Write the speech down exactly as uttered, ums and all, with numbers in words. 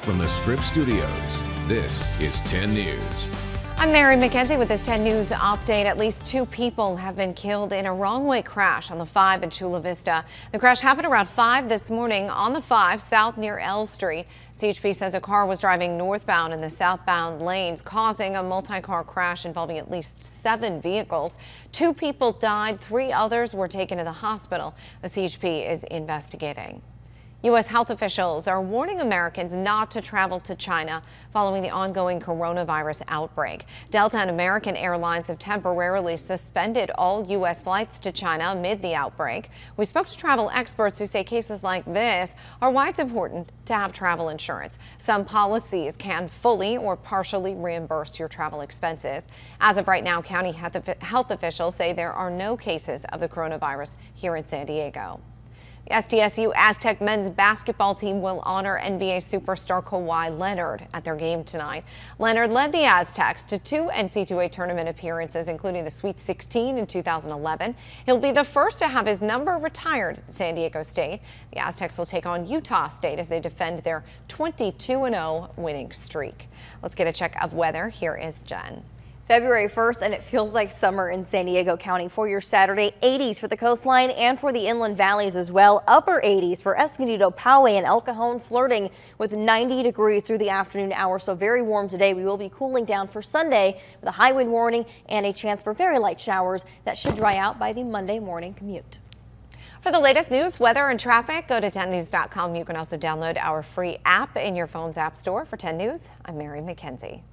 from the Scripps Studios, this is ten News. I'm Mary McKenzie with this ten News update. At least two people have been killed in a wrong-way crash on the five in Chula Vista. The crash happened around five this morning on the five south near L Street. C H P says a car was driving northbound in the southbound lanes, causing a multi-car crash involving at least seven vehicles. Two people died, three others were taken to the hospital. The C H P is investigating. U S health officials are warning Americans not to travel to China following the ongoing coronavirus outbreak. Delta and American Airlines have temporarily suspended all U S flights to China amid the outbreak. We spoke to travel experts who say cases like this are why it's important to have travel insurance. Some policies can fully or partially reimburse your travel expenses. As of right now, county health officials say there are no cases of the coronavirus here in San Diego. The S D S U Aztec men's basketball team will honor N B A superstar Kawhi Leonard at their game tonight. Leonard led the Aztecs to two N C double A tournament appearances, including the Sweet sixteen in two thousand eleven. He'll be the first to have his number retired at San Diego State. The Aztecs will take on Utah State as they defend their twenty-two and oh winning streak. Let's get a check of weather. Here is Jen. February first, and it feels like summer in San Diego County for your Saturday. eighties for the coastline and for the inland valleys as well. Upper eighties for Escondido, Poway, and El Cajon, flirting with ninety degrees through the afternoon hours. So very warm today. We will be cooling down for Sunday with a high wind warning and a chance for very light showers that should dry out by the Monday morning commute. For the latest news, weather, and traffic, go to ten news dot com. You can also download our free app in your phone's app store. For ten News, I'm Mary McKenzie.